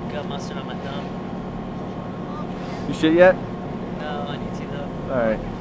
got mustard on my thumb. You shit yet? No, I need to though. Alright.